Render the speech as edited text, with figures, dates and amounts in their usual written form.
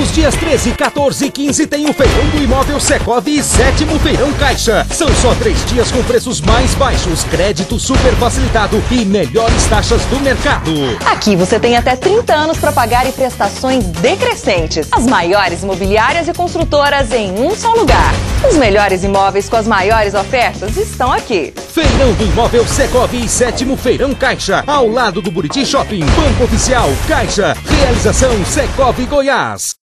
Nos dias 13, 14 e 15 tem o Feirão do Imóvel Secovi e 7º Feirão Caixa. São só 3 dias com preços mais baixos, crédito super facilitado e melhores taxas do mercado. Aqui você tem até 30 anos para pagar e prestações decrescentes. As maiores imobiliárias e construtoras em um só lugar. Os melhores imóveis com as maiores ofertas estão aqui. Feirão do Imóvel Secovi e 7º Feirão Caixa, ao lado do Buriti Shopping. Banco Oficial Caixa. Realização Secovi Goiás.